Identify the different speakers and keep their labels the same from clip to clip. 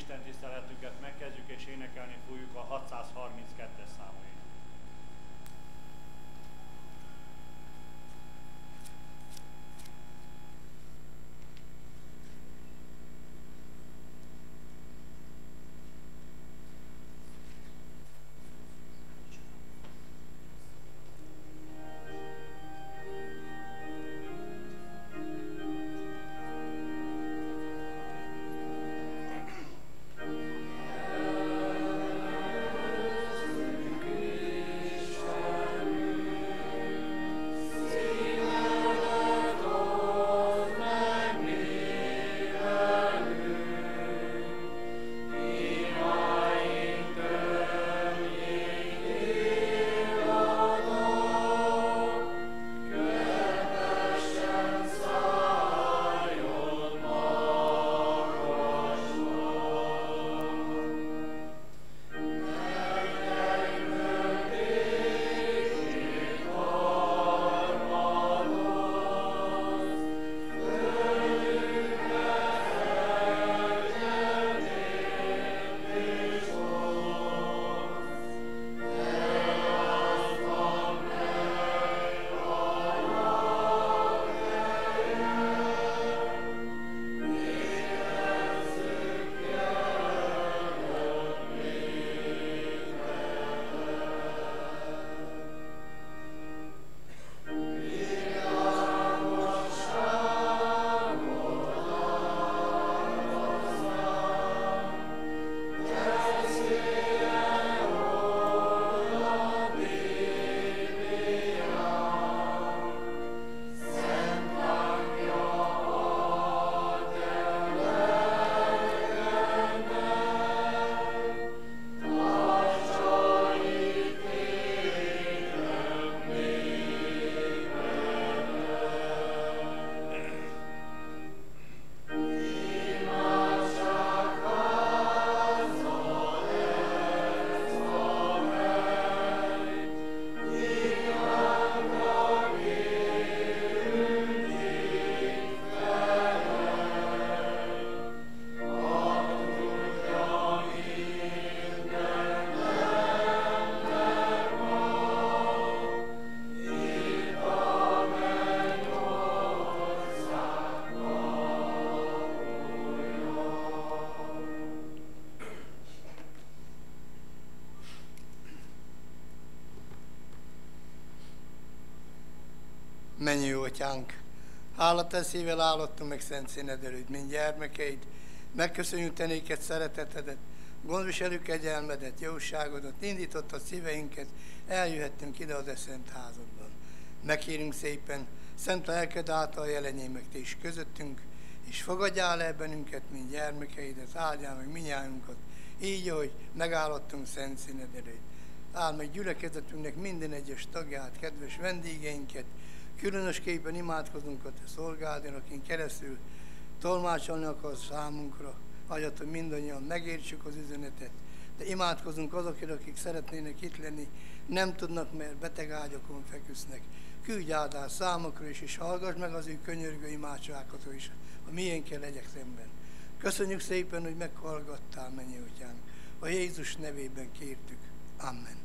Speaker 1: Isten tiszteletünket megkezdjük és énekelni fogjuk a 632-es számait.
Speaker 2: Mennyei Atyánk, hálateszével állottunk meg szent színed előtt, mint gyermekeid. Megköszönjük te néked szeretetedet, gondviselő kegyelmedet, jóságodat, indított a szíveinket, eljöhettünk ide az szent házadban. Megkérünk szépen, szent lelked által jelenjél meg te is közöttünk, és fogadjál el bennünket, mint gyermekeidet, áldjál meg minnyájunkat, így, ahogy megállottunk szent színed előtt. Áld meg gyülekezetünknek minden egyes tagját, kedves vendégeinket, különösképpen imádkozunk a te szolgádon, akin keresztül tolmácsolni akarsz számunkra, hagyjad, hogy mindannyian megértsük az üzenetet, de imádkozunk azokért, akik szeretnének itt lenni, nem tudnak, mert beteg ágyakon feküsznek. Küldj áldást számukra is, és hallgass meg az ő könyörgő imádságokat is, a miénkkel legyek szemben. Köszönjük szépen, hogy meghallgattál, mennyei Atyánk. A Jézus nevében kértük. Amen.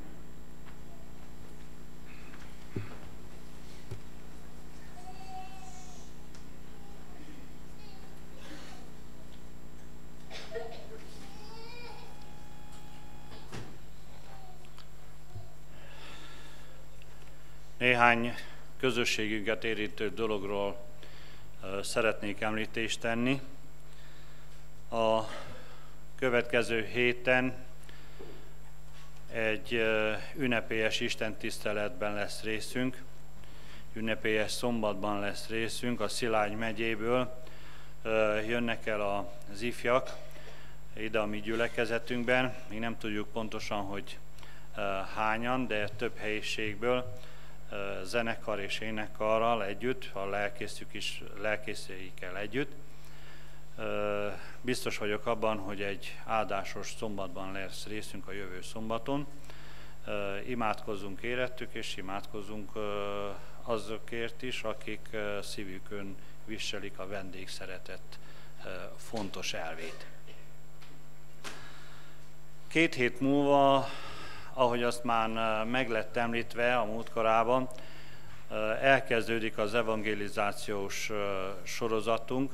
Speaker 1: Néhány közösségünket érintő dologról szeretnék említést tenni. A következő héten egy ünnepélyes istentiszteletben lesz részünk, ünnepélyes szombatban lesz részünk, a Szilágy megyéből jönnek el az ifjak ide a mi gyülekezetünkben. Még nem tudjuk pontosan, hogy hányan, de több helyiségből, zenekar és énekkarral együtt, a lelkészéikkel együtt. Biztos vagyok abban, hogy egy áldásos szombatban lesz részünk a jövő szombaton. Imádkozzunk érettük, és imádkozzunk azokért is, akik szívükön viselik a vendégszeretet fontos elvét. 2 hét múlva, ahogy azt már meg lett említve a múltkorában, elkezdődik az evangelizációs sorozatunk.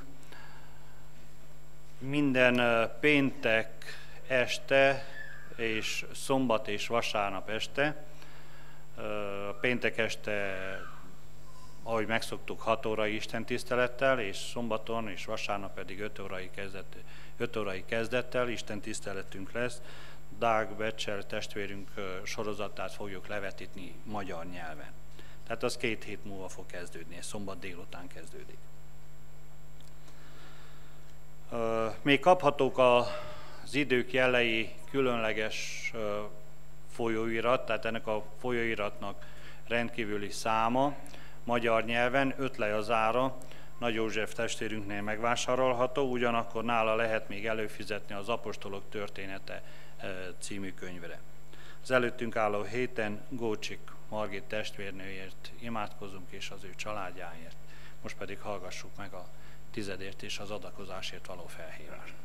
Speaker 1: Minden péntek este és szombat és vasárnap este, péntek este, ahogy megszoktuk, 6 órai istentisztelettel, és szombaton és vasárnap pedig 5 órai kezdettel istentiszteletünk lesz. Dag Becsel testvérünk sorozatát fogjuk levetíteni magyar nyelven. Tehát az 2 hét múlva fog kezdődni, és szombat délután kezdődik. Még kaphatók az idők jelei különleges folyóirat, tehát ennek a folyóiratnak rendkívüli száma magyar nyelven, 5 lej az ára, Nagy József testvérünknél megvásárolható, ugyanakkor nála lehet még előfizetni az Apostolok története című könyvre. Az előttünk álló héten Gócsik Margit testvérnőért imádkozunk, és az ő családjáért. Most pedig hallgassuk meg a tizedért és az adakozásért való felhívást.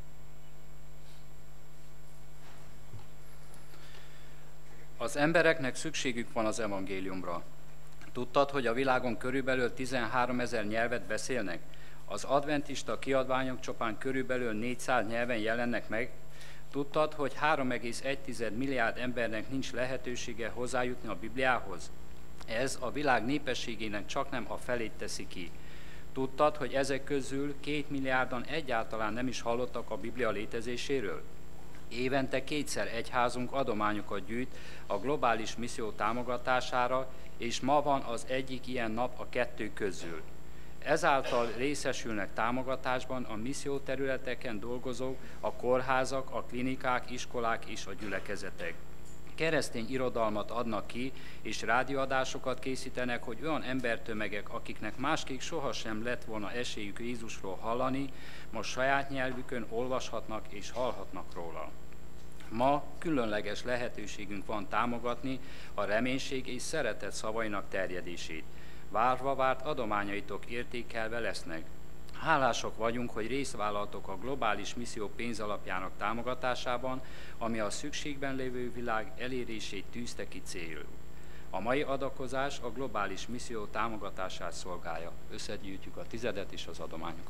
Speaker 3: Az embereknek szükségük van az evangéliumra. Tudtad, hogy a világon körülbelül 13 000 nyelvet beszélnek? Az adventista kiadványok csupán körülbelül 400 nyelven jelennek meg? Tudtad, hogy 3,1 milliárd embernek nincs lehetősége hozzájutni a Bibliához? Ez a világ népességének csaknem a felét teszi ki. Tudtad, hogy ezek közül 2 milliárdan egyáltalán nem is hallottak a Biblia létezéséről? Évente 2-szer egyházunk adományokat gyűjt a globális misszió támogatására, és ma van az egyik ilyen nap a 2 közül. Ezáltal részesülnek támogatásban a misszióterületeken dolgozók, a kórházak, a klinikák, iskolák és a gyülekezetek. Keresztény irodalmat adnak ki, és rádióadásokat készítenek, hogy olyan embertömegek, akiknek másképp sohasem lett volna esélyük Jézusról hallani, most saját nyelvükön olvashatnak és hallhatnak róla. Ma különleges lehetőségünk van támogatni a reménység és szeretet szavainak terjedését. Várva várt adományaitok értékelve lesznek. Hálások vagyunk, hogy részt vállaltok a globális misszió pénzalapjának támogatásában, ami a szükségben lévő világ elérését tűzte ki célul. A mai adakozás a globális misszió támogatását szolgálja. Összegyűjtjük a tizedet és az adományokat.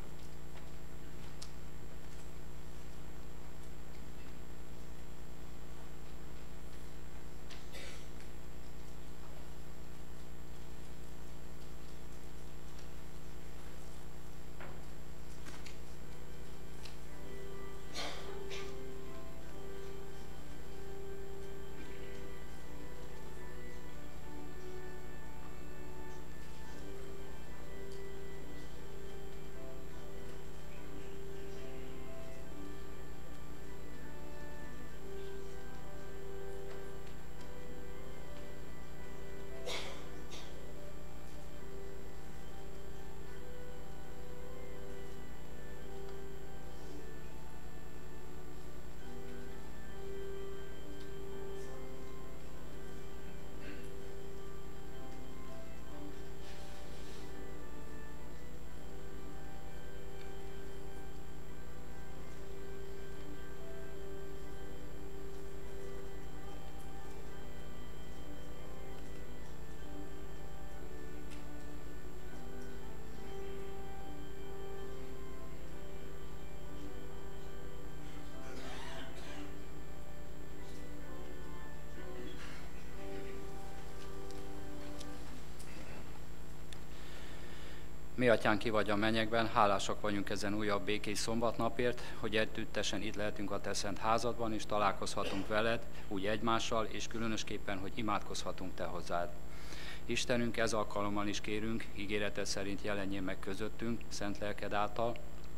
Speaker 3: Mi atyánk, ki vagy a mennyekben, hálásak vagyunk ezen újabb békés szombatnapért, hogy együttesen itt lehetünk a te szent házadban, és találkozhatunk veled, úgy egymással, és különösképpen, hogy imádkozhatunk te hozzád. Istenünk, ez alkalommal is kérünk, ígéreted szerint jelenjél meg közöttünk, szent lelked által.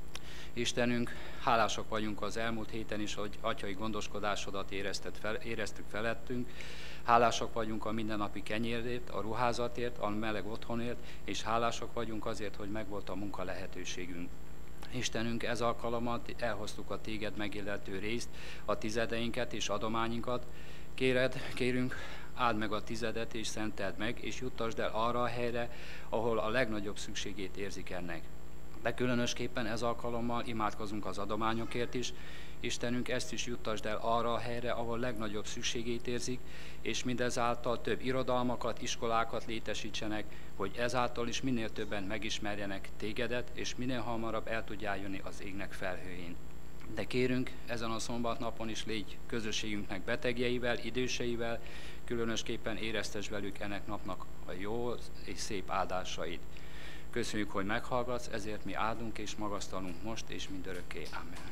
Speaker 3: Istenünk, hálásak vagyunk az elmúlt héten is, hogy atyai gondoskodásodat éreztük felettünk. Hálásak vagyunk a mindennapi kenyérért, a ruházatért, a meleg otthonért, és hálásak vagyunk azért, hogy megvolt a munka lehetőségünk. Istenünk, ez alkalommal elhoztuk a téged megillető részt, a tizedeinket és adományinkat. Kérünk, áld meg a tizedet és szenteld meg, és juttasd el arra a helyre, ahol a legnagyobb szükségét érzik ennek. De különösképpen ez alkalommal imádkozunk az adományokért is. Istenünk, ezt is juttasd el arra a helyre, ahol legnagyobb szükségét érzik, és mindezáltal több irodalmakat, iskolákat létesítsenek, hogy ezáltal is minél többen megismerjenek Tégedet, és minél hamarabb el tudjál jönni az égnek felhőjén. De kérünk, ezen a szombatnapon is légy közösségünknek betegjeivel, időseivel, különösképpen éreztes velük ennek napnak a jó és szép áldásait. Köszönjük, hogy meghallgatsz, ezért mi áldunk és magasztalunk most és mindörökké. Amen.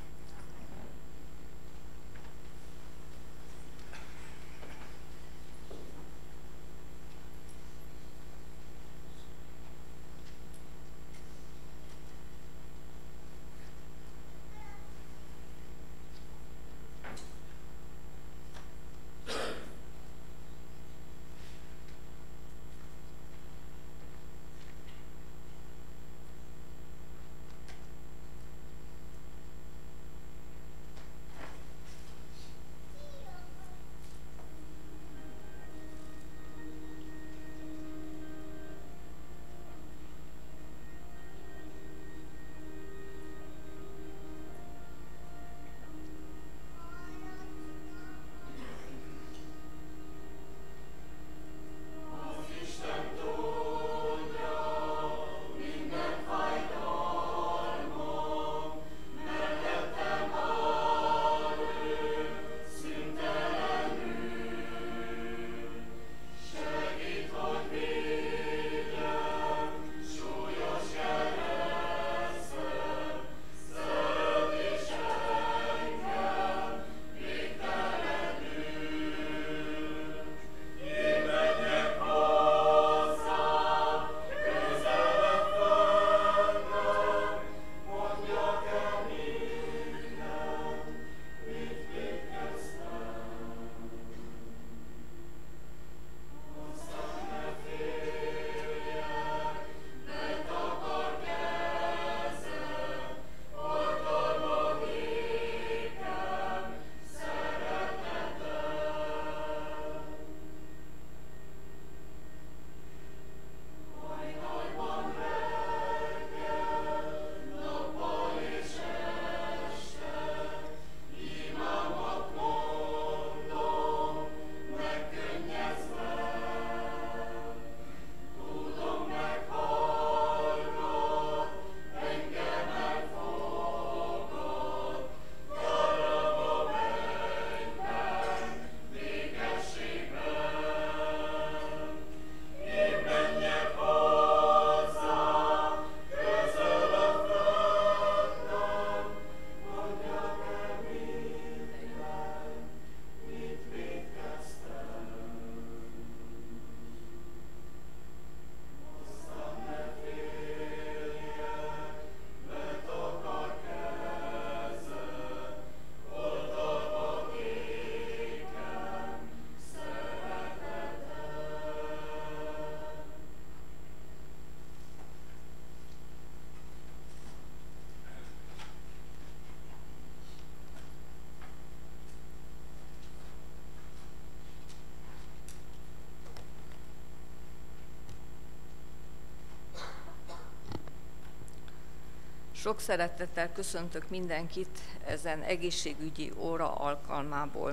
Speaker 4: Sok szeretettel köszöntök mindenkit ezen egészségügyi óra alkalmából.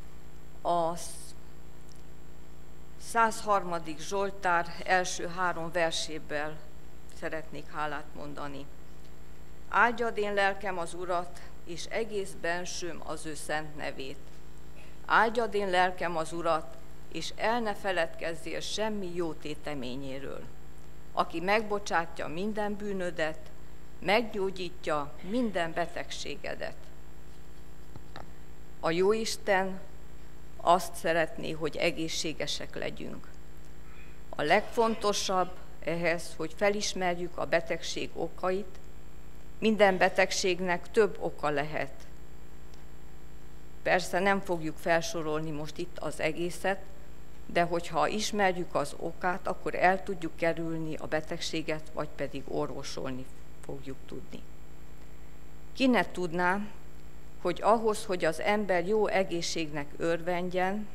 Speaker 4: A 103. Zsoltár első 3 verséből szeretnék hálát mondani. Áldjad én lelkem az Urat, és egész bensőm az ő szent nevét. Áldjad én lelkem az Urat, és el ne feledkezzél semmi jó téteményéről. Aki megbocsátja minden bűnödet, meggyógyítja minden betegségedet. A Jóisten azt szeretné, hogy egészségesek legyünk. A legfontosabb ehhez, hogy felismerjük a betegség okait. Minden betegségnek több oka lehet. Persze nem fogjuk felsorolni most itt az egészet, de hogyha ismerjük az okát, akkor el tudjuk kerülni a betegséget, vagy pedig orvosolni fogjuk tudni. Ki ne tudná, hogy ahhoz, hogy az ember jó egészségnek örvendjen,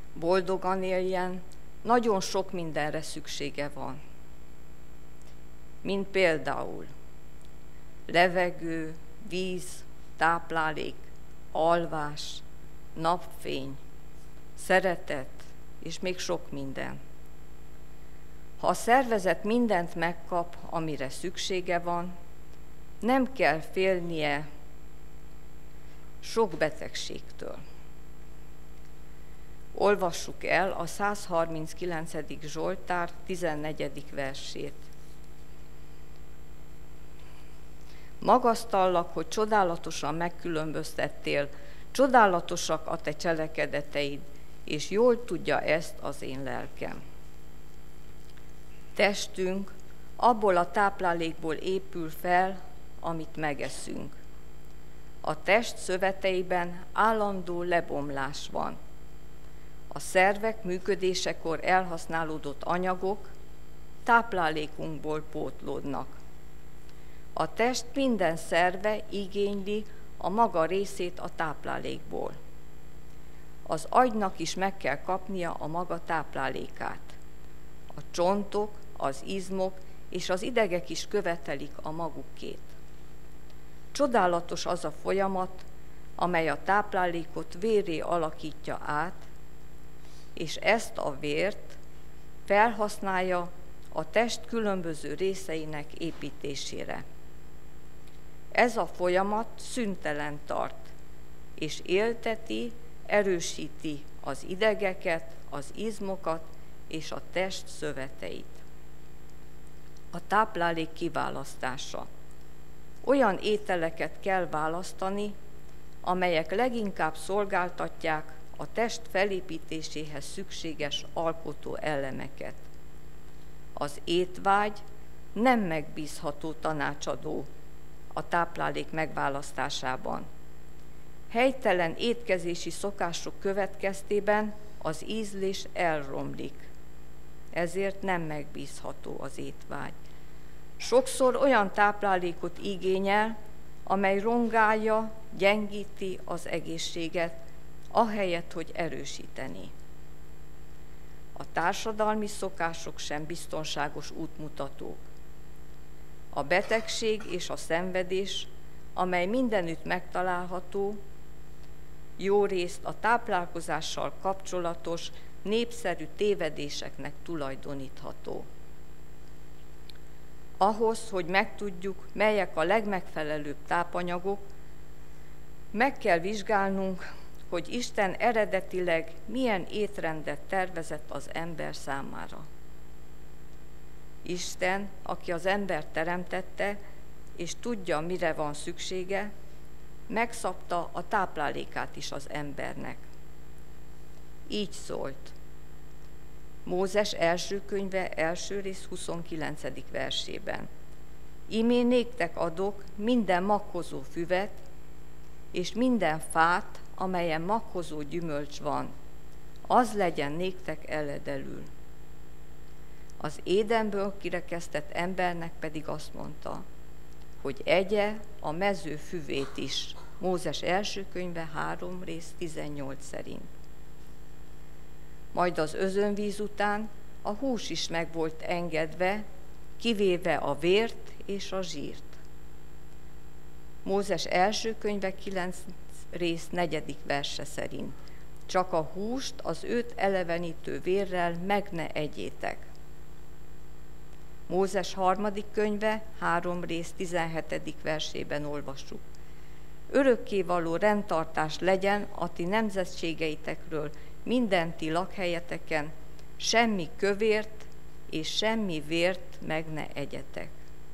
Speaker 4: boldogan éljen, nagyon sok mindenre szüksége van. mint például levegő, víz, táplálék, alvás, napfény, szeretet és még sok minden. Ha a szervezet mindent megkap, amire szüksége van, nem kell félnie sok betegségtől. Olvassuk el a 139. Zsoltár 14. versét. Magasztallak, hogy csodálatosan megkülönböztettél, csodálatosak a te cselekedeteid, és jól tudja ezt az én lelkem. Testünk abból a táplálékból épül fel, amit megeszünk. A test szöveteiben állandó lebomlás van. A szervek működésekor elhasználódott anyagok táplálékunkból pótlódnak. A test minden szerve igényli a maga részét a táplálékból. Az agynak is meg kell kapnia a maga táplálékát. A csontok, az izmok és az idegek is követelik a magukét. Csodálatos az a folyamat, amely a táplálékot vérré alakítja át, és ezt a vért felhasználja a test különböző részeinek építésére. Ez a folyamat szüntelen tart, és élteti, erősíti az idegeket, az izmokat és a test szöveteit. A táplálék kiválasztása. Olyan ételeket kell választani, amelyek leginkább szolgáltatják a test felépítéséhez szükséges alkotó elemeket. Az étvágy nem megbízható tanácsadó a táplálék megválasztásában. Helytelen étkezési szokások következtében az ízlés elromlik, ezért nem megbízható az étvágy. Sokszor olyan táplálékot igényel, amely rongálja, gyengíti az egészséget, ahelyett, hogy erősíteni. A társadalmi szokások sem biztonságos útmutatók. A betegség és a szenvedés, amely mindenütt megtalálható, jó részt a táplálkozással kapcsolatos, népszerű tévedéseknek tulajdonítható. Ahhoz, hogy megtudjuk, melyek a legmegfelelőbb tápanyagok, meg kell vizsgálnunk, hogy Isten eredetileg milyen étrendet tervezett az ember számára. Isten, aki az embert teremtette, és tudja, mire van szüksége, megszabta a táplálékát is az embernek. Így szólt. Mózes első könyve, első rész 29. versében. Imé néktek adok minden magkozó füvet, és minden fát, amelyen magkozó gyümölcs van, az legyen néktek eledelül. Az Édenből kirekesztett embernek pedig azt mondta, hogy egye a mező füvét is. Mózes első könyve 3 rész 18 szerint. Majd az özönvíz után a hús is meg volt engedve, kivéve a vért és a zsírt. Mózes első könyve 9 rész 4. verse szerint. Csak a húst az őt elevenítő vérrel meg ne egyétek. Mózes 3. könyve 3 rész 17. versében olvassuk. Örökkévaló rendtartás legyen a ti nemzetségeitekről minden ti lakhelyeteken, semmi kövért és semmi vért meg ne egyetek.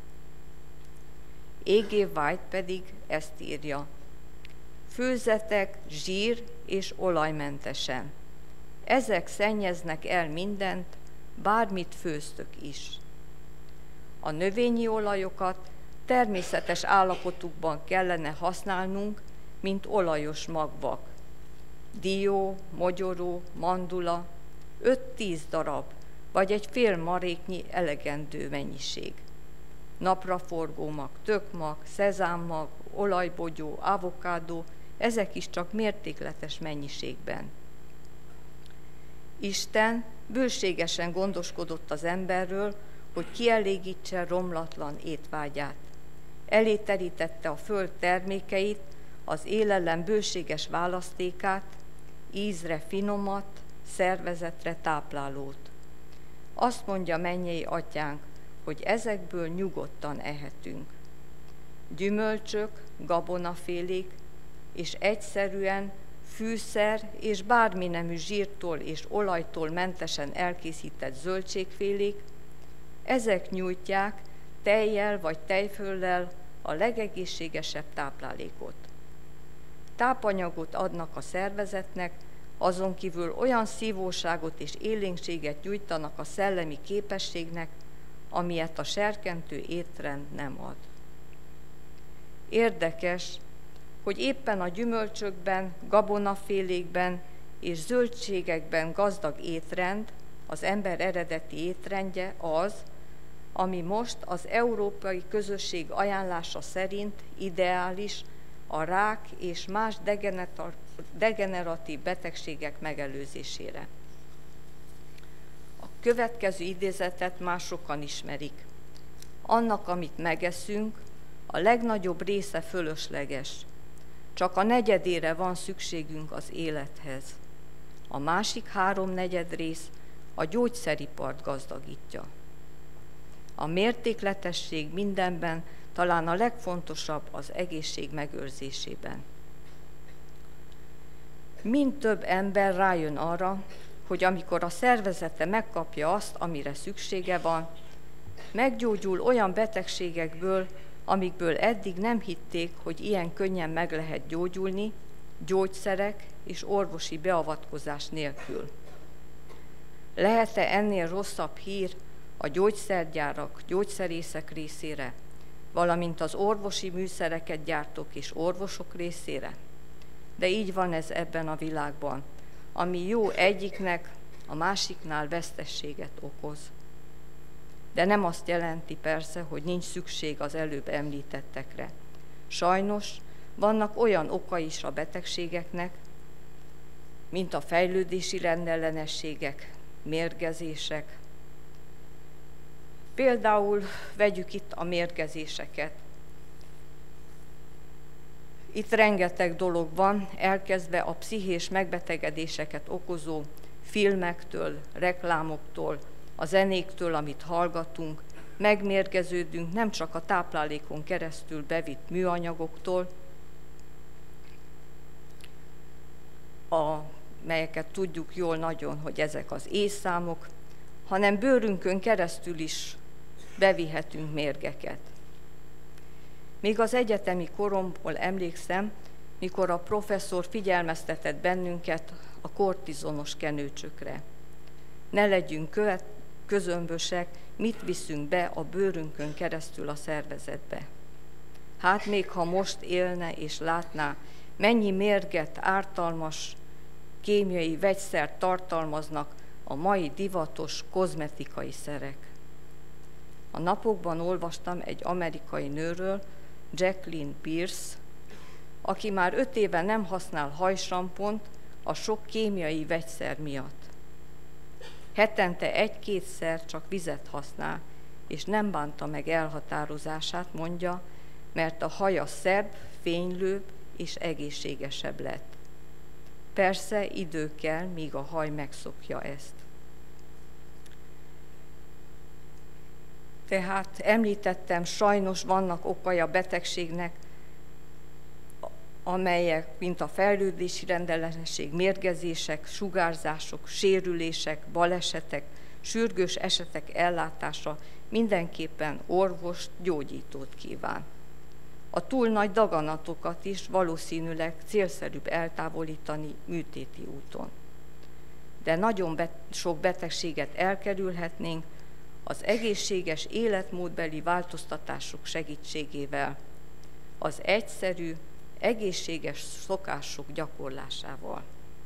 Speaker 4: E.G. White pedig ezt írja. Főzzetek zsír és olajmentesen. Ezek szennyeznek el mindent, bármit főztök is. A növényi olajokat természetes állapotukban kellene használnunk, mint olajos magvak. Dió, mogyoró, mandula, 5-10 darab, vagy egy fél maréknyi elegendő mennyiség. Napraforgó mag, tökmag, szezámmag, olajbogyó, avokádó, ezek is csak mértékletes mennyiségben. Isten bőségesen gondoskodott az emberről, hogy kielégítse romlatlan étvágyát. Elé terítette a föld termékeit, az élelem bőséges választékát, ízre finomat, szervezetre táplálót. Azt mondja mennyei atyánk, hogy ezekből nyugodtan ehetünk. Gyümölcsök, gabonafélék, és egyszerűen fűszer és bármi nemű zsírtól és olajtól mentesen elkészített zöldségfélék, ezek nyújtják tejjel vagy tejföllel a legegészségesebb táplálékot. Tápanyagot adnak a szervezetnek, azon kívül olyan szívóságot és élénkséget nyújtanak a szellemi képességnek, amilyet a serkentő étrend nem ad. Érdekes, hogy éppen a gyümölcsökben, gabonafélékben és zöldségekben gazdag étrend, az ember eredeti étrendje az, ami most az Európai Közösség ajánlása szerint ideális a rák és más degeneratív betegségek megelőzésére. A következő idézetet már sokan ismerik. Annak, amit megeszünk, a legnagyobb része fölösleges. Csak a negyedére van szükségünk az élethez. A másik 3/4 rész a gyógyszeripart gazdagítja. A mértékletesség mindenben talán a legfontosabb az egészség megőrzésében. Mind több ember rájön arra, hogy amikor a szervezete megkapja azt, amire szüksége van, meggyógyul olyan betegségekből, amikből eddig nem hitték, hogy ilyen könnyen meg lehet gyógyulni, gyógyszerek és orvosi beavatkozás nélkül. Lehet-e ennél rosszabb hír a gyógyszergyárak, gyógyszerészek részére, valamint az orvosi műszereket gyártók és orvosok részére? De így van ez ebben a világban, ami jó egyiknek, a másiknál vesztességet okoz. De nem azt jelenti persze, hogy nincs szükség az előbb említettekre. Sajnos vannak olyan okai is a betegségeknek, mint a fejlődési rendellenességek, mérgezések. Például vegyük itt a mérgezéseket. Itt rengeteg dolog van, elkezdve a pszichés megbetegedéseket okozó filmektől, reklámoktól, a zenéktől, amit hallgatunk, megmérgeződünk nem csak a táplálékon keresztül bevitt műanyagoktól, melyeket tudjuk jól nagyon, hogy ezek az éjszámok, hanem bőrünkön keresztül is bevihetünk mérgeket. Még az egyetemi koromból emlékszem, mikor a professzor figyelmeztetett bennünket a kortizonos kenőcsökre. Ne legyünk közömbösek, mit viszünk be a bőrünkön keresztül a szervezetbe. Hát még ha most élne és látná, mennyi mérget, ártalmas kémiai vegyszert tartalmaznak a mai divatos kozmetikai szerek. A napokban olvastam egy amerikai nőről, Jacqueline Pierce, aki már 5 éve nem használ hajsampont a sok kémiai vegyszer miatt. Hetente 1-2-szer csak vizet használ, és nem bánta meg elhatározását, mondja, mert a haja szebb, fénylőbb és egészségesebb lett. Persze idő kell, míg a haj megszokja ezt. Tehát említettem, sajnos vannak okai a betegségnek, amelyek, mint a fejlődési rendellenesség, mérgezések, sugárzások, sérülések, balesetek, sürgős esetek ellátása mindenképpen orvost, gyógyítót kíván. A túl nagy daganatokat is valószínűleg célszerűbb eltávolítani műtéti úton. De nagyon sok betegséget elkerülhetnénk az egészséges életmódbeli változtatások segítségével, az egyszerű, egészséges szokások gyakorlásával.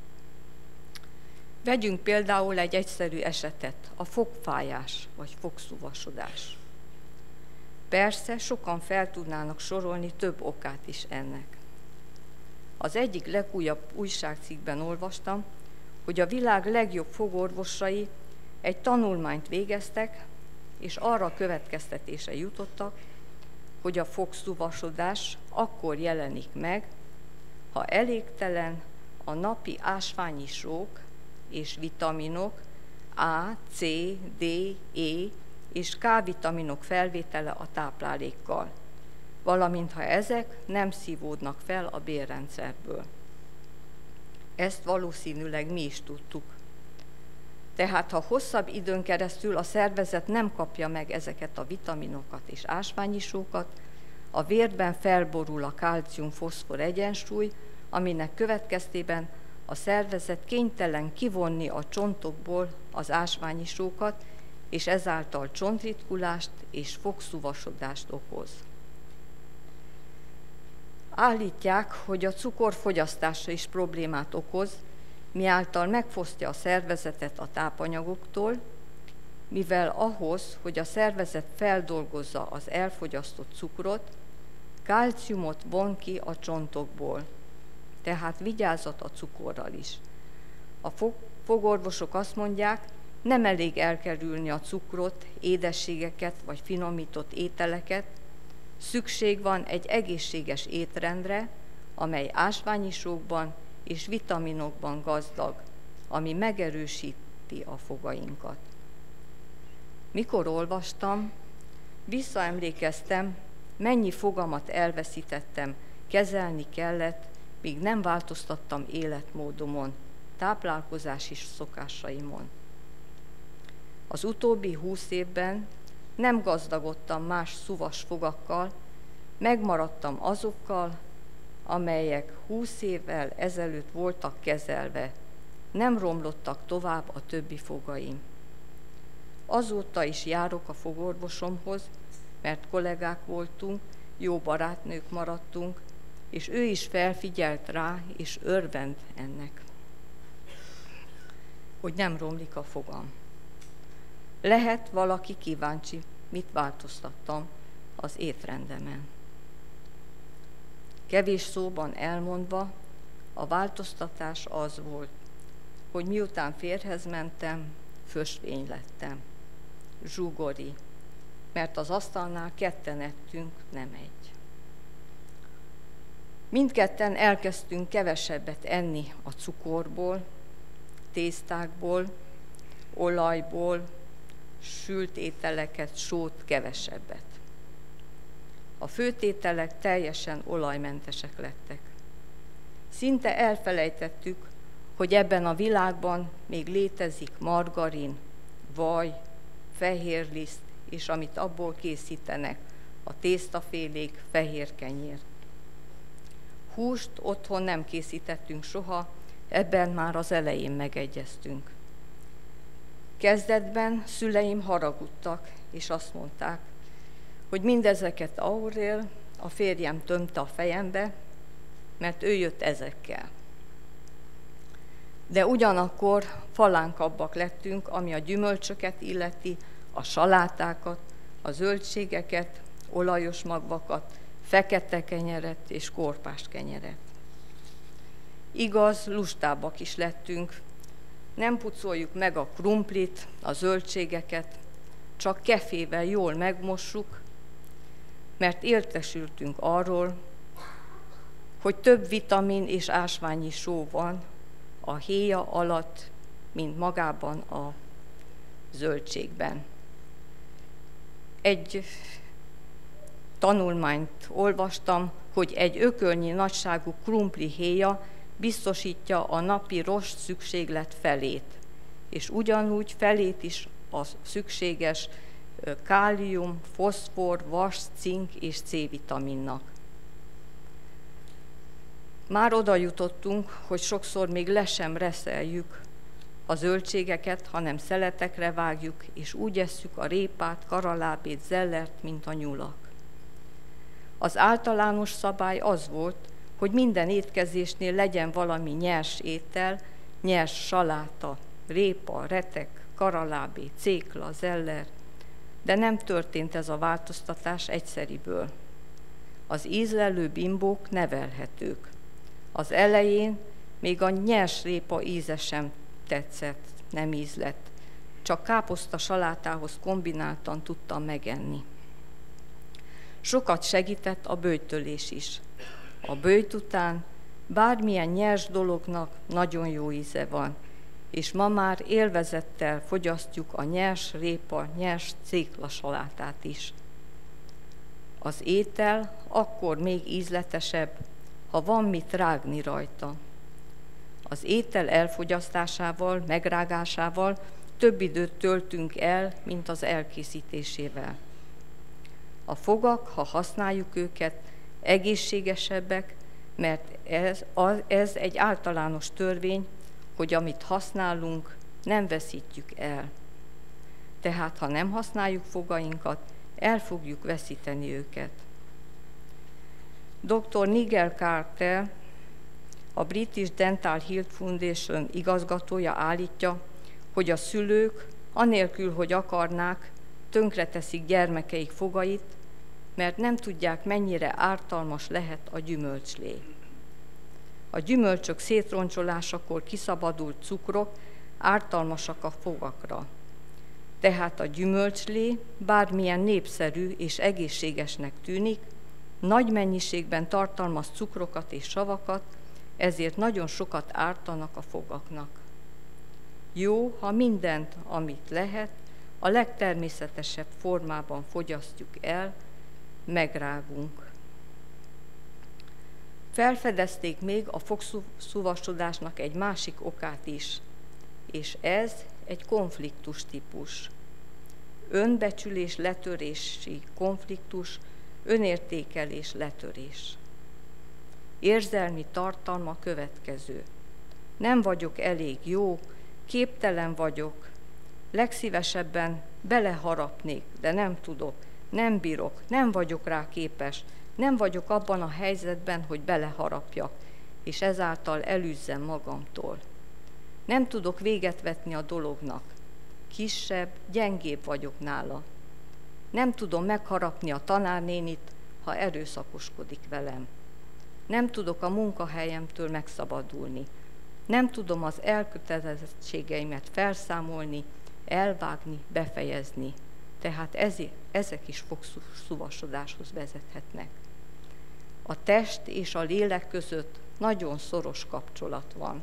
Speaker 4: Vegyünk például egy egyszerű esetet, a fogfájás vagy fogszúvasodás. Persze sokan fel tudnának sorolni több okát is ennek. Az egyik legújabb újságcikkben olvastam, hogy a világ legjobb fogorvosai egy tanulmányt végeztek, és arra következtetése jutottak, hogy a fogszuvasodás akkor jelenik meg, ha elégtelen a napi ásványi sók és vitaminok, A, C, D, E és K vitaminok felvétele a táplálékkal, valamint ha ezek nem szívódnak fel a bélrendszerből. Ezt valószínűleg mi is tudtuk. Tehát ha hosszabb időn keresztül a szervezet nem kapja meg ezeket a vitaminokat és ásványisókat, a vérben felborul a kálcium-foszfor egyensúly, aminek következtében a szervezet kénytelen kivonni a csontokból az ásványisókat, és ezáltal csontritkulást és fogszúvasodást okoz. Állítják, hogy a cukor fogyasztása is problémát okoz, miáltal megfosztja a szervezetet a tápanyagoktól, mivel ahhoz, hogy a szervezet feldolgozza az elfogyasztott cukrot, kálciumot von ki a csontokból, tehát vigyázat a cukorral is. A fogorvosok azt mondják, nem elég elkerülni a cukrot, édességeket vagy finomított ételeket, szükség van egy egészséges étrendre, amely ásványisókban és vitaminokban gazdag, ami megerősíti a fogainkat. Mikor olvastam, visszaemlékeztem, mennyi fogamat elveszítettem, kezelni kellett, míg nem változtattam életmódomon, táplálkozási szokásaimon. Az utóbbi 20 évben nem gazdagodtam más szuvas fogakkal, megmaradtam azokkal, amelyek 20 évvel ezelőtt voltak kezelve, nem romlottak tovább a többi fogaim. Azóta is járok a fogorvosomhoz, mert kollégák voltunk, jó barátnők maradtunk, és ő is felfigyelt rá, és örvend ennek, hogy nem romlik a fogam. Lehet valaki kíváncsi, mit változtattam az étrendemen. Kevés szóban elmondva, a változtatás az volt, hogy miután férjhez mentem, fösvény lettem, zsugori, mert az asztalnál ketten ettünk, nem egy. Mindketten elkezdtünk kevesebbet enni a cukorból, tésztákból, olajból, sült ételeket, sót kevesebbet. A főtételek teljesen olajmentesek lettek. Szinte elfelejtettük, hogy ebben a világban még létezik margarin, vaj, fehérliszt, és amit abból készítenek, a tésztafélék, fehér kenyér. Húst otthon nem készítettünk soha, ebben már az elején megegyeztünk. Kezdetben szüleim haragudtak, és azt mondták, hogy mindezeket Aurél, a férjem tömte a fejembe, mert ő jött ezekkel. De ugyanakkor falánkabbak lettünk, ami a gyümölcsöket illeti, a salátákat, a zöldségeket, olajos magvakat, fekete kenyeret és korpás kenyeret. Igaz, lustábbak is lettünk, nem pucoljuk meg a krumplit, a zöldségeket, csak kefével jól megmossuk, mert értesültünk arról, hogy több vitamin és ásványi só van a héja alatt, mint magában a zöldségben. Egy tanulmányt olvastam, hogy egy ökölnyi nagyságú krumpli héja biztosítja a napi rost szükséglet felét, és ugyanúgy felét is a szükséges kálium, foszfor, vas, cink és C-vitaminnak. Már oda jutottunk, hogy sokszor még le sem reszeljük a zöldségeket, hanem szeletekre vágjuk, és úgy esszük a répát, karalábét, zellert, mint a nyulak. Az általános szabály az volt, hogy minden étkezésnél legyen valami nyers étel, nyers saláta, répa, retek, karalábé, cékla, zeller, de nem történt ez a változtatás egyszeriből. Az ízlelő bimbók nevelhetők. Az elején még a nyers répa íze sem tetszett, nem ízlett, csak káposzta salátához kombináltan tudtam megenni. Sokat segített a böjtölés is. A böjt után bármilyen nyers dolognak nagyon jó íze van, és ma már élvezettel fogyasztjuk a nyers répa, nyers céklasalátát is. Az étel akkor még ízletesebb, ha van mit rágni rajta. Az étel elfogyasztásával, megrágásával több időt töltünk el, mint az elkészítésével. A fogak, ha használjuk őket, egészségesebbek, mert ez egy általános törvény, hogy amit használunk, nem veszítjük el. Tehát, ha nem használjuk fogainkat, el fogjuk veszíteni őket. Dr. Nigel Carter, a British Dental Health Foundation igazgatója állítja, hogy a szülők, anélkül, hogy akarnák, tönkreteszik gyermekeik fogait, mert nem tudják, mennyire ártalmas lehet a gyümölcslé. A gyümölcsök szétroncsolásakor kiszabadult cukrok ártalmasak a fogakra. Tehát a gyümölcslé bármilyen népszerű és egészségesnek tűnik, nagy mennyiségben tartalmaz cukrokat és savakat, ezért nagyon sokat ártanak a fogaknak. Jó, ha mindent, amit lehet, a legtermészetesebb formában fogyasztjuk el, megrágunk. Felfedezték még a fogszúvasodásnak egy másik okát is, és ez egy konfliktus típus. Önbecsülés letörési konfliktus, önértékelés letörés. Érzelmi tartalma következő. Nem vagyok elég jó, képtelen vagyok, legszívesebben beleharapnék, de nem tudok, nem bírok, nem vagyok rá képes, nem vagyok abban a helyzetben, hogy beleharapjak, és ezáltal elűzzem magamtól. Nem tudok véget vetni a dolognak. Kisebb, gyengébb vagyok nála. Nem tudom megharapni a tanárnénit, ha erőszakoskodik velem. Nem tudok a munkahelyemtől megszabadulni. Nem tudom az elkötelezettségeimet felszámolni, elvágni, befejezni. Tehát ezek is fogszúvasodáshoz vezethetnek. A test és a lélek között nagyon szoros kapcsolat van.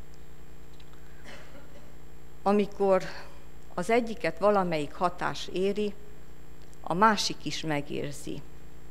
Speaker 4: Amikor az egyiket valamelyik hatás éri, a másik is megérzi.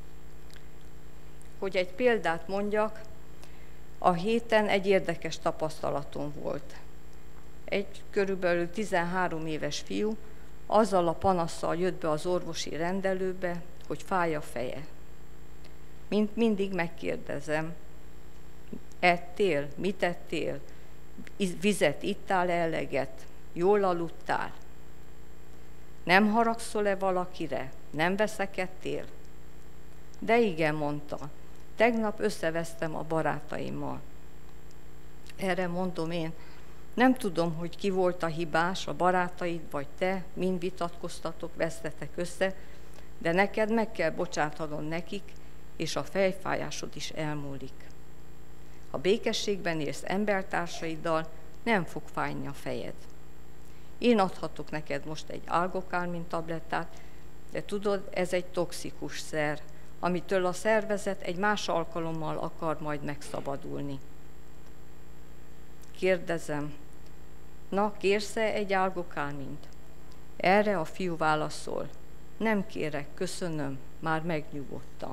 Speaker 4: Hogy egy példát mondjak, a héten egy érdekes tapasztalatom volt. Egy körülbelül 13 éves fiú azzal a panasszal jött be az orvosi rendelőbe, hogy fáj a feje. Mint mindig megkérdezem, ettél, mit ettél, vizet ittál eleget, jól aludtál? Nem haragszol-e valakire? Nem veszekedtél? De igen, mondta, tegnap összevesztem a barátaimmal. Erre mondom én, nem tudom, hogy ki volt a hibás, a barátaid vagy te, mind vitatkoztatok, vesztetek össze, de neked meg kell bocsátanod nekik, és a fejfájásod is elmúlik. Ha békességben élsz embertársaiddal, nem fog fájni a fejed. Én adhatok neked most egy algokálmin tablettát, de tudod, ez egy toxikus szer, amitől a szervezet egy más alkalommal akar majd megszabadulni. Kérdezem, na, kérsz-e egy algokálmint? Erre a fiú válaszol, nem kérek, köszönöm, már megnyugodtam.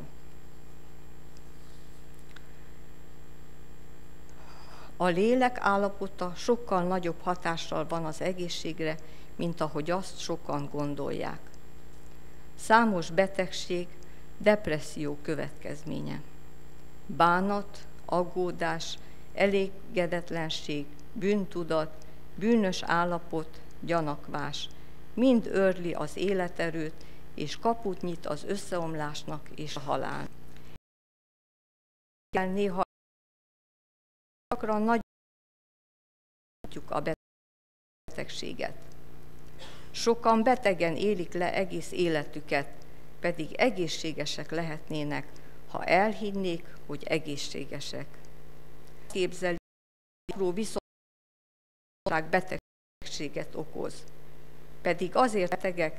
Speaker 4: A lélek állapota sokkal nagyobb hatással van az egészségre, mint ahogy azt sokan gondolják. Számos betegség, depresszió következménye. Bánat, aggódás, elégedetlenség, bűntudat, bűnös állapot, gyanakvás mind őrli az életerőt, és kaput nyit az összeomlásnak és a halálnak. Néha gyakran nagyon a betegséget. Sokan betegen élik le egész életüket, pedig egészségesek lehetnének, ha elhinnék, hogy egészségesek. Képzelik, viszont betegséget okoz. pedig azért betegek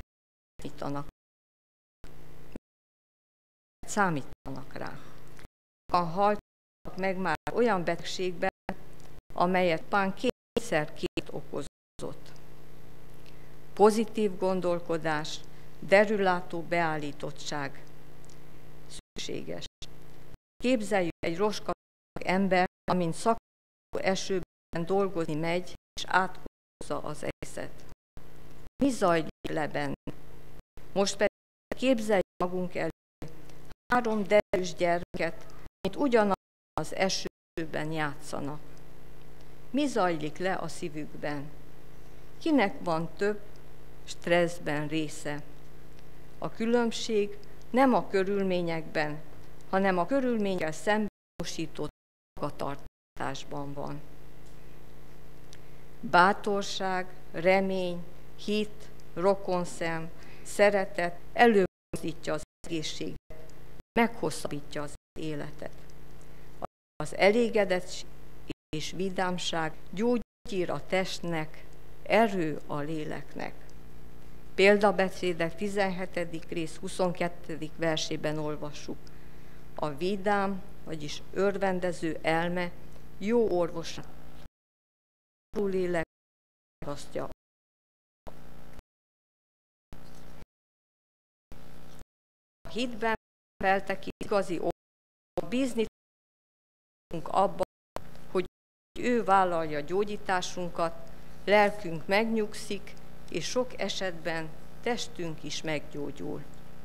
Speaker 4: számítanak rá. Haltak meg már olyan betegségben, amelyet pán kétszer okozott. Pozitív gondolkodás, derülátó beállítottság szükséges. Képzeljük egy roskadó ember, amint szakadó esőben dolgozni megy, és átkozza az egészet. Mi zajlik le benne? Most pedig képzeljük magunk elé 3 derűs gyermeket, mint ugyanaz az esőben játszanak. Mi zajlik le a szívükben? Kinek van több stresszben része? A különbség nem a körülményekben, hanem a körülményekkel szembesított magatartásban van. Bátorság, remény, hit, rokonszem, szeretet előmozdítja az egészséget, meghosszabbítja az életet. Az elégedettség és vidámság gyógyír a testnek, erő a léleknek. Példabeszédek 17. rész 22. versében olvassuk. A vidám, vagyis örvendező elme jó orvos, a lélek választja. A hitben feltekint igazi orvos, bízni tudunk abban, hogy ő vállalja gyógyításunkat, lelkünk megnyugszik, és sok esetben testünk is meggyógyul.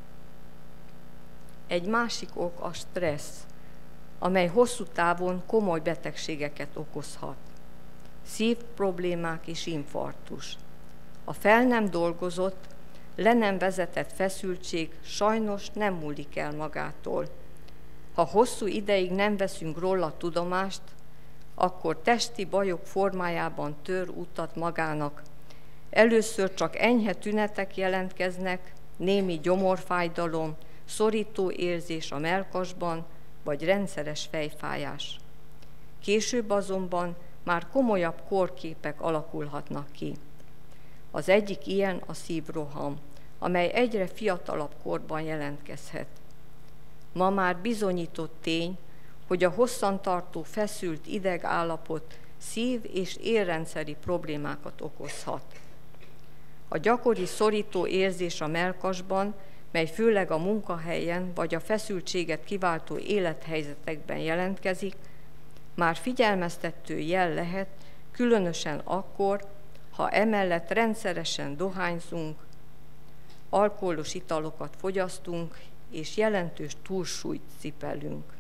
Speaker 4: Egy másik ok a stressz, amely hosszú távon komoly betegségeket okozhat. Szívproblémák és infarktus. A fel nem dolgozott, le nem vezetett feszültség sajnos nem múlik el magától. Ha hosszú ideig nem veszünk róla tudomást, akkor testi bajok formájában tör utat magának. Először csak enyhe tünetek jelentkeznek, némi gyomorfájdalom, szorító érzés a mellkasban, vagy rendszeres fejfájás. Később azonban már komolyabb kórképek alakulhatnak ki. Az egyik ilyen a szívroham, amely egyre fiatalabb korban jelentkezhet. Ma már bizonyított tény, hogy a hosszantartó feszült idegállapot szív- és érrendszeri problémákat okozhat. A gyakori szorító érzés a mellkasban, mely főleg a munkahelyen vagy a feszültséget kiváltó élethelyzetekben jelentkezik, már figyelmeztető jel lehet, különösen akkor, ha emellett rendszeresen dohányzunk, alkoholos italokat fogyasztunk és jelentős túlsúlyt cipelünk.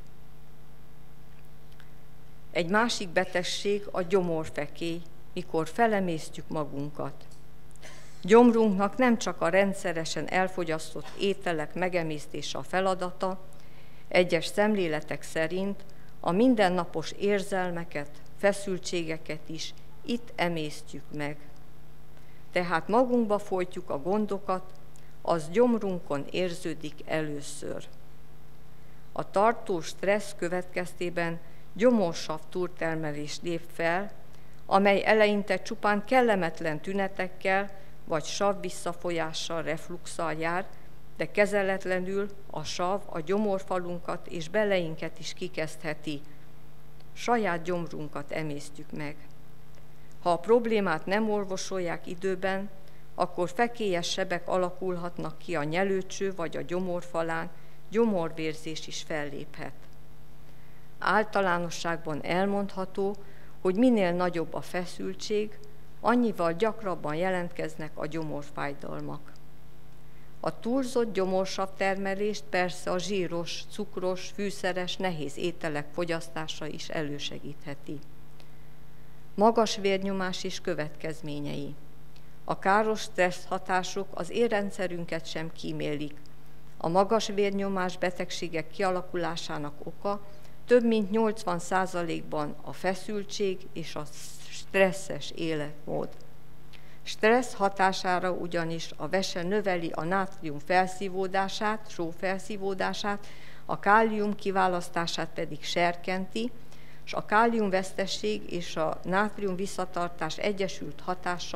Speaker 4: Egy másik betegség a gyomorfekély, mikor felemésztjük magunkat. Gyomrunknak nem csak a rendszeresen elfogyasztott ételek megemésztése a feladata, egyes szemléletek szerint a mindennapos érzelmeket, feszültségeket is itt emésztjük meg. Tehát magunkba folytjuk a gondokat, az gyomrunkon érződik először. A tartós stressz következtében gyomorsav túltermelés lép fel, amely eleinte csupán kellemetlen tünetekkel vagy sav visszafolyással, refluxal jár, de kezeletlenül a sav a gyomorfalunkat és beleinket is kikezdheti. Saját gyomrunkat emésztjük meg. Ha a problémát nem orvosolják időben, akkor fekélyes sebek alakulhatnak ki a nyelőcső vagy a gyomorfalán, gyomorvérzés is felléphet. Általánosságban elmondható, hogy minél nagyobb a feszültség, annyival gyakrabban jelentkeznek a gyomorfájdalmak. A túlzott gyomorsav termelést persze a zsíros, cukros, fűszeres, nehéz ételek fogyasztása is elősegítheti. Magas vérnyomás és következményei. A káros stressz hatások az érrendszerünket sem kímélik. A magas vérnyomás betegségek kialakulásának oka több mint 80%-ban a feszültség és a stresszes életmód. Stressz hatására ugyanis a vese növeli a nátrium felszívódását, sófelszívódását, a kálium kiválasztását pedig serkenti, és a káliumvesztesség és a nátrium visszatartás egyesült hatása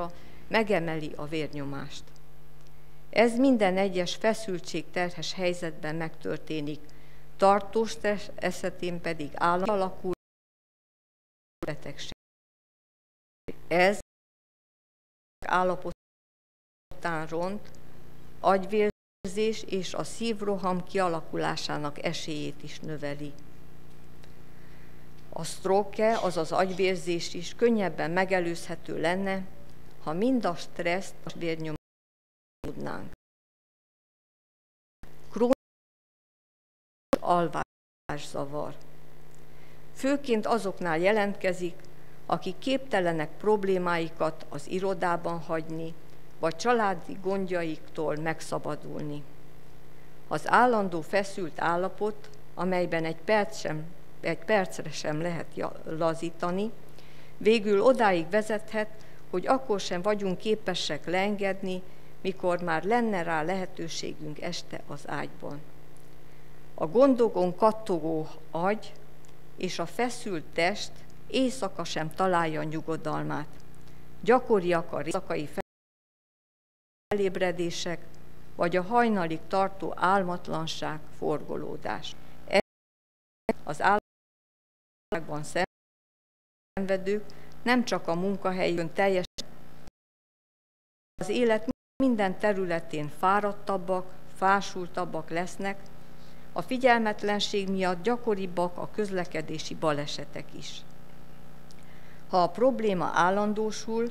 Speaker 4: megemeli a vérnyomást. Ez minden egyes feszültségterhes helyzetben megtörténik, tartós stressz esetén pedig állandóan alakul betegség. Ez állapotán ront, agyvérzés és a szívroham kialakulásának esélyét is növeli. A stroke, azaz agyvérzés is könnyebben megelőzhető lenne, ha mind a stresszt a vérnyomást tudnánk. Krónikus alvászavar. Főként azoknál jelentkezik, akik képtelenek problémáikat az irodában hagyni, vagy családi gondjaiktól megszabadulni. Az állandó feszült állapot, amelyben egy percre sem lehet lazítani, végül odáig vezethet, hogy akkor sem vagyunk képesek leengedni, mikor már lenne rá lehetőségünk este az ágyban. A gondokon kattogó agy és a feszült test éjszaka sem találja nyugodalmát. Gyakoriak a éjszakai felébredések, vagy a hajnalig tartó álmatlanság, forgolódás. Az állatban szenvedők nem csak a munkahelyükön teljesen, az élet minden területén fáradtabbak, fásultabbak lesznek, a figyelmetlenség miatt gyakoribbak a közlekedési balesetek is. Ha a probléma állandósul,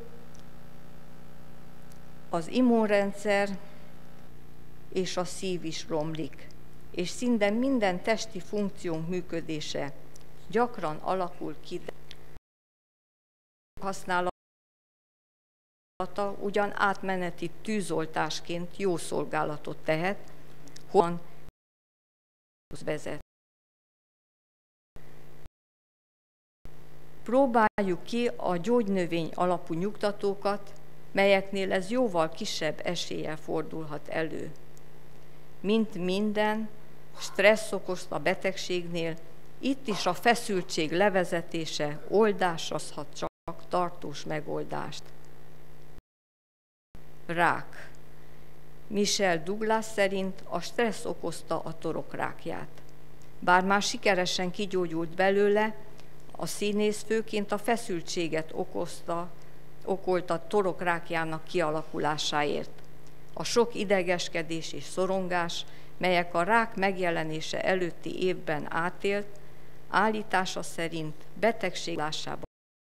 Speaker 4: az immunrendszer és a szív is romlik, és szinte minden testi funkciónk működése gyakran alakul ki. Használata ugyan átmeneti tűzoltásként jó szolgálatot tehet, honnan vezet. Próbáljuk ki a gyógynövény alapú nyugtatókat, melyeknél ez jóval kisebb eséllyel fordulhat elő. Mint minden stressz okozta betegségnél, itt is a feszültség levezetése oldásozhat csak tartós megoldást. Rák. Michel Douglas szerint a stressz okozta a torokrákját. Bár már sikeresen kigyógyult belőle, a színész főként a feszültséget okolta torokrákjának kialakulásáért. A sok idegeskedés és szorongás, melyek a rák megjelenése előtti évben átélt, állítása szerint betegséglásába.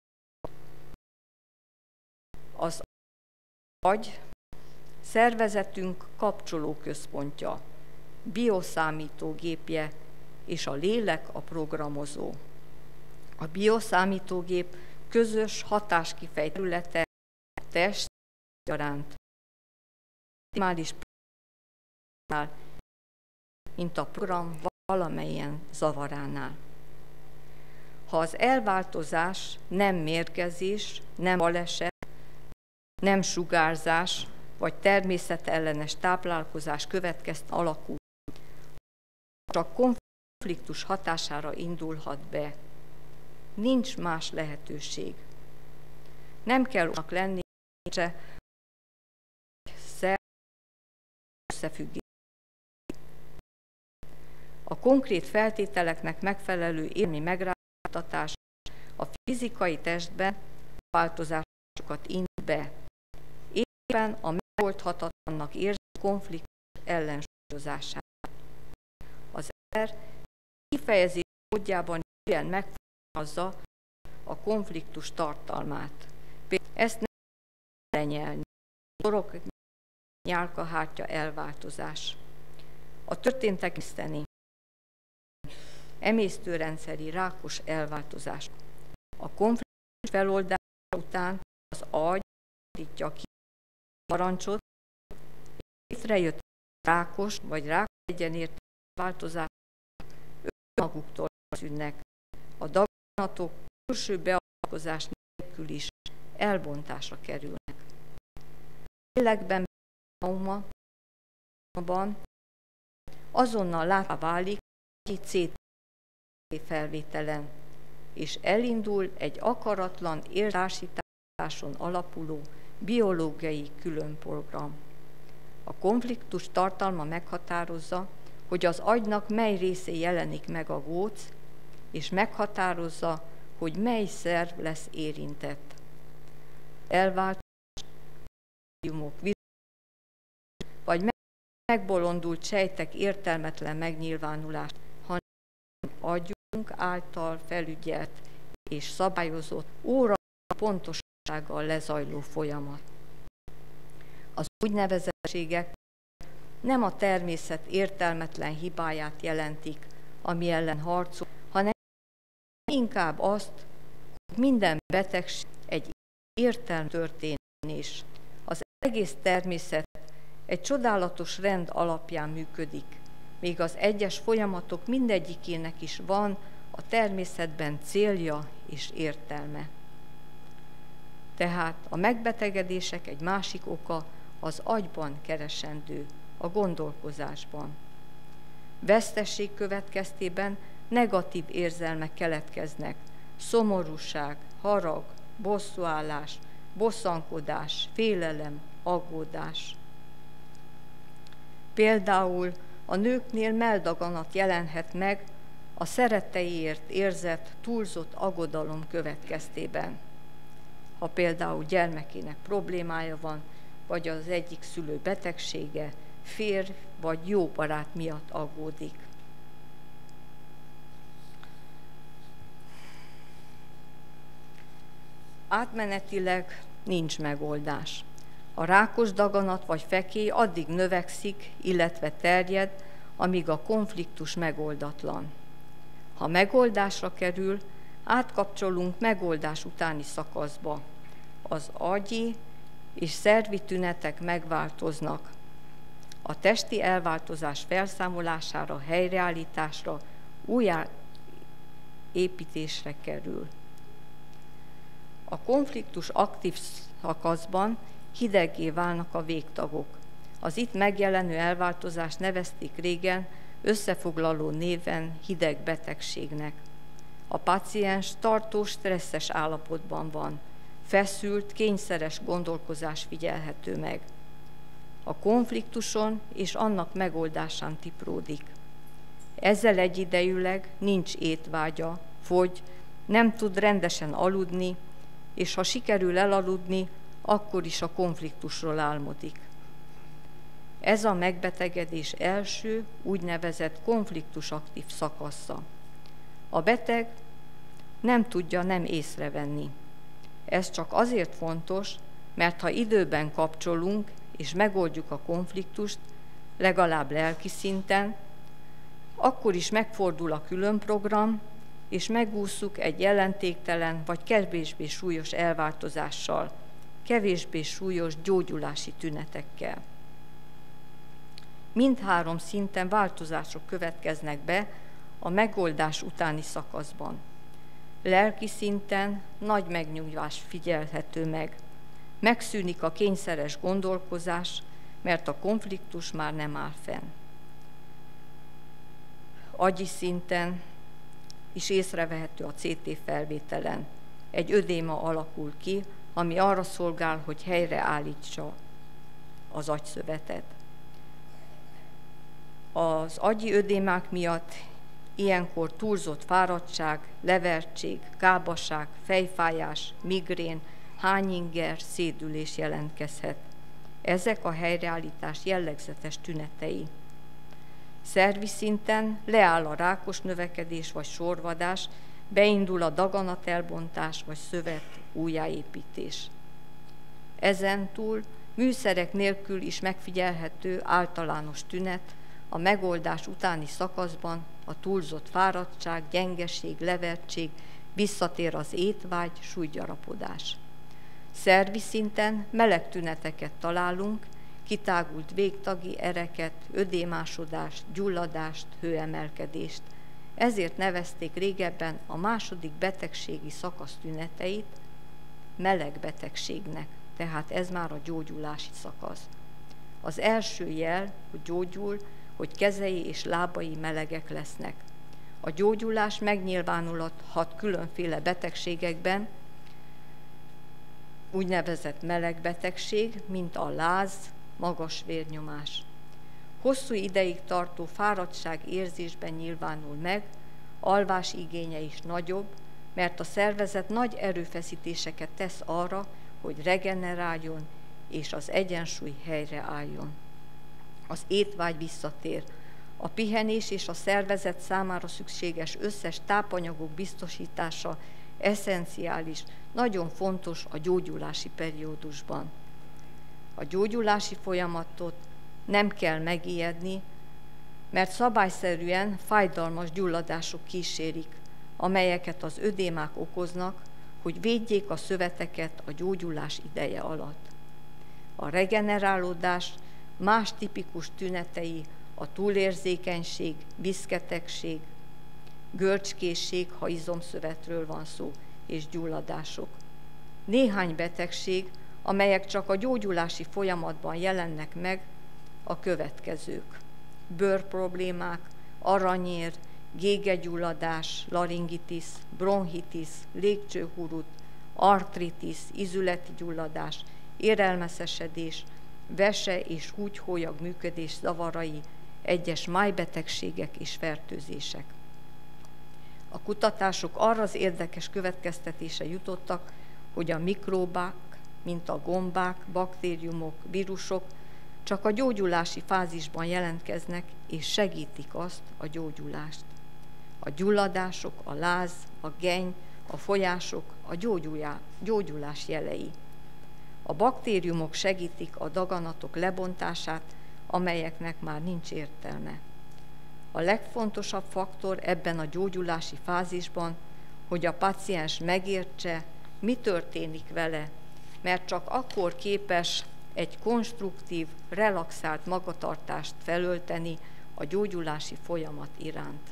Speaker 4: Az agy szervezetünk kapcsolóközpontja, bioszámítógépje és a lélek a programozó. A bioszámítógép közös hatáskifejtő területe test gyaránt. Minimális mint a program valamelyen zavaránál. Ha az elváltozás nem mérgezés, nem baleset, nem sugárzás, vagy természetellenes táplálkozás következtében alakul, csak konfliktus hatására indulhat be. Nincs más lehetőség. Nem kell annak lenni, összefüggés. A konkrét feltételeknek megfelelő érmi megráztatás a fizikai testben változásokat indít be. Éppen a megoldhatatlannak érző konfliktus ellensúlyozására. Az kifejezés módjában ilyen megfogalmazza a konfliktus tartalmát. Ezt nem lenyelni. Torok nyálkahártya elváltozás. A történtek iszteni. Emésztőrendszeri rákos elváltozás. A konfliktus feloldása után az agy fordítja ki a parancsot, létrejött rákos vagy rákos egyenértékű változás önmaguktól szűnnek. A daganatok külső beavatkozás nélkül is elbontásra kerülnek. Lélekben traumában azonnal látva válik egy CT felvételen, és elindul egy akaratlan értársításon alapuló biológiai különprogram. A konfliktus tartalma meghatározza, hogy az agynak mely részén jelenik meg a góc, és meghatározza, hogy mely szerv lesz érintett. Elváltozás, vagy megbolondult sejtek értelmetlen megnyilvánulás, hanem agyunk által felügyelt és szabályozott óra pontossággal lezajló folyamat. Az úgynevezettségek nem a természet értelmetlen hibáját jelentik, ami ellen harcol, hanem inkább azt, hogy minden betegség egy értelmi történés. Az egész természet egy csodálatos rend alapján működik, még az egyes folyamatok mindegyikének is van a természetben célja és értelme. Tehát a megbetegedések egy másik oka az agyban keresendő, a gondolkozásban. Vesztesség következtében negatív érzelmek keletkeznek, szomorúság, harag, bosszúállás, bosszankodás, félelem, aggódás. Például a nőknél melldaganat jelenhet meg a szeretteiért érzett túlzott aggodalom következtében. Ha például gyermekének problémája van, vagy az egyik szülő betegsége, férj vagy jó barát miatt aggódik. Átmenetileg nincs megoldás. A rákos daganat vagy fekély addig növekszik, illetve terjed, amíg a konfliktus megoldatlan. Ha megoldásra kerül, átkapcsolunk megoldás utáni szakaszba. Az agyi és szervi tünetek megváltoznak. A testi elváltozás felszámolására, helyreállításra, újjáépítésre kerül. A konfliktus aktív szakaszban hideggé válnak a végtagok. Az itt megjelenő elváltozást nevezték régen összefoglaló néven hidegbetegségnek. A páciens tartós stresszes állapotban van, feszült, kényszeres gondolkozás figyelhető meg. A konfliktuson és annak megoldásán tipródik. Ezzel egyidejűleg nincs étvágya, fogy, nem tud rendesen aludni, és ha sikerül elaludni, akkor is a konfliktusról álmodik. Ez a megbetegedés első, úgynevezett konfliktusaktív szakasza. A beteg nem tudja nem észrevenni. Ez csak azért fontos, mert ha időben kapcsolunk és megoldjuk a konfliktust, legalább lelki szinten, akkor is megfordul a különprogram, és megússzuk egy jelentéktelen vagy kevésbé súlyos elváltozással, kevésbé súlyos gyógyulási tünetekkel. Mindhárom szinten változások következnek be a megoldás utáni szakaszban. Lelki szinten nagy megnyugvás figyelhető meg. Megszűnik a kényszeres gondolkozás, mert a konfliktus már nem áll fenn. Agyi szinten is észrevehető a CT felvételen. Egy ödéma alakul ki, ami arra szolgál, hogy helyreállítsa az agyszövetet. Az agyi ödémák miatt ilyenkor túlzott fáradtság, levertség, kábasság, fejfájás, migrén, hányinger, szédülés jelentkezhet. Ezek a helyreállítás jellegzetes tünetei. Szervi szinten leáll a rákos növekedés vagy sorvadás, beindul a daganatelbontás vagy szövet újjáépítés. Ezen túl műszerek nélkül is megfigyelhető általános tünet, a megoldás utáni szakaszban a túlzott fáradtság, gyengeség, levertség, visszatér az étvágy, súlygyarapodás. Szervi szinten meleg tüneteket találunk, kitágult végtagi ereket, ödémásodást, gyulladást, hőemelkedést. Ezért nevezték régebben a második betegségi szakasz tüneteit meleg betegségnek, tehát ez már a gyógyulási szakasz. Az első jel, hogy gyógyul, hogy kezei és lábai melegek lesznek. A gyógyulás megnyilvánulhat különféle betegségekben, úgynevezett melegbetegség, mint a láz, magas vérnyomás. Hosszú ideig tartó fáradtság érzésben nyilvánul meg, alvás igénye is nagyobb, mert a szervezet nagy erőfeszítéseket tesz arra, hogy regeneráljon és az egyensúly helyreálljon. Az étvágy visszatér. A pihenés és a szervezet számára szükséges összes tápanyagok biztosítása esszenciális, nagyon fontos a gyógyulási periódusban. A gyógyulási folyamatot nem kell megijedni, mert szabályszerűen fájdalmas gyulladások kísérik, amelyeket az ödémák okoznak, hogy védjék a szöveteket a gyógyulás ideje alatt. A regenerálódás más tipikus tünetei a túlérzékenység, viszketegség, görcskészség, ha izomszövetről van szó, és gyulladások. Néhány betegség, amelyek csak a gyógyulási folyamatban jelennek meg, a következők: bőrproblémák, aranyér, gégegyulladás, laringitis, bronchitis, légcsőhurut, artritis, ízületi gyulladás, érelmeszesedés, vese- és húgyhólyag működés zavarai, egyes májbetegségek és fertőzések. A kutatások arra az érdekes következtetése jutottak, hogy a mikróbák, mint a gombák, baktériumok, vírusok csak a gyógyulási fázisban jelentkeznek és segítik azt a gyógyulást. A gyulladások, a láz, a geny, a folyások a gyógyulás jelei. A baktériumok segítik a daganatok lebontását, amelyeknek már nincs értelme. A legfontosabb faktor ebben a gyógyulási fázisban, hogy a páciens megértse, mi történik vele, mert csak akkor képes egy konstruktív, relaxált magatartást felölteni a gyógyulási folyamat iránt.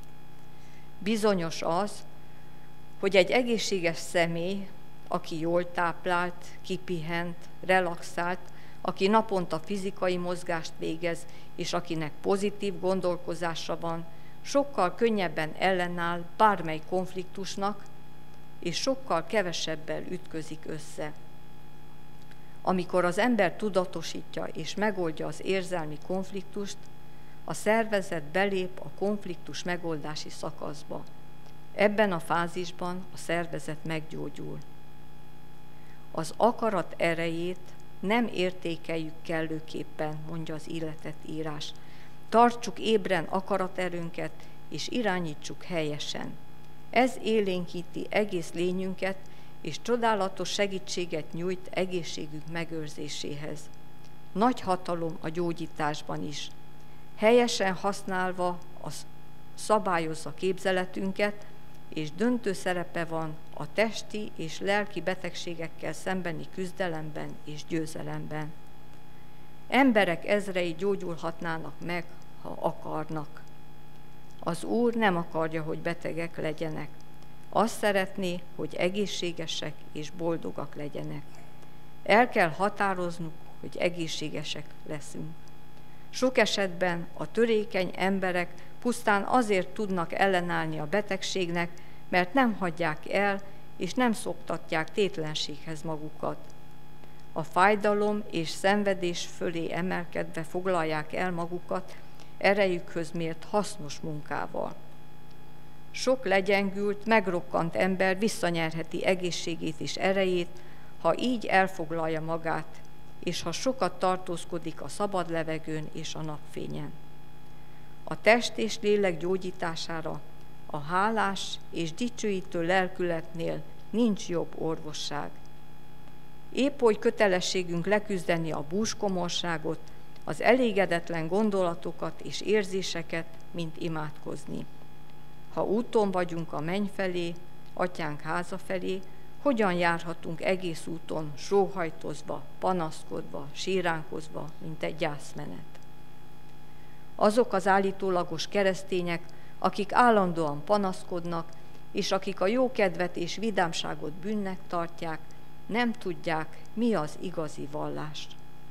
Speaker 4: Bizonyos az, hogy egy egészséges személy, aki jól táplált, kipihent, relaxált, aki naponta fizikai mozgást végez, és akinek pozitív gondolkozása van, sokkal könnyebben ellenáll bármely konfliktusnak, és sokkal kevesebbel ütközik össze. Amikor az ember tudatosítja és megoldja az érzelmi konfliktust, a szervezet belép a konfliktus megoldási szakaszba. Ebben a fázisban a szervezet meggyógyul. Az akarat erejét nem értékeljük kellőképpen, mondja az illetett írás. Tartsuk ébren akaraterőnket, és irányítsuk helyesen. Ez élénkíti egész lényünket, és csodálatos segítséget nyújt egészségünk megőrzéséhez. Nagy hatalom a gyógyításban is. Helyesen használva szabályozza képzeletünket, és döntő szerepe van a testi és lelki betegségekkel szembeni küzdelemben és győzelemben. Emberek ezrei gyógyulhatnának meg, ha akarnak. Az Úr nem akarja, hogy betegek legyenek. Azt szeretné, hogy egészségesek és boldogak legyenek. El kell határoznunk, hogy egészségesek leszünk. Sok esetben a törékeny emberek pusztán azért tudnak ellenállni a betegségnek, mert nem hagyják el, és nem szoktatják tétlenséghez magukat. A fájdalom és szenvedés fölé emelkedve foglalják el magukat erejükhöz mért hasznos munkával. Sok legyengült, megrokkant ember visszanyerheti egészségét és erejét, ha így elfoglalja magát, és ha sokat tartózkodik a szabad levegőn és a napfényen. A test és lélek gyógyítására a hálás és dicsőítő lelkületnél nincs jobb orvosság. Épp oly kötelességünk leküzdeni a búskomorságot, az elégedetlen gondolatokat és érzéseket, mint imádkozni. Ha úton vagyunk a menny felé, Atyánk háza felé, hogyan járhatunk egész úton sóhajtozva, panaszkodva, síránkozva, mint egy gyászmenet? Azok az állítólagos keresztények, akik állandóan panaszkodnak, és akik a jókedvet és vidámságot bűnnek tartják, nem tudják, mi az igazi vallás.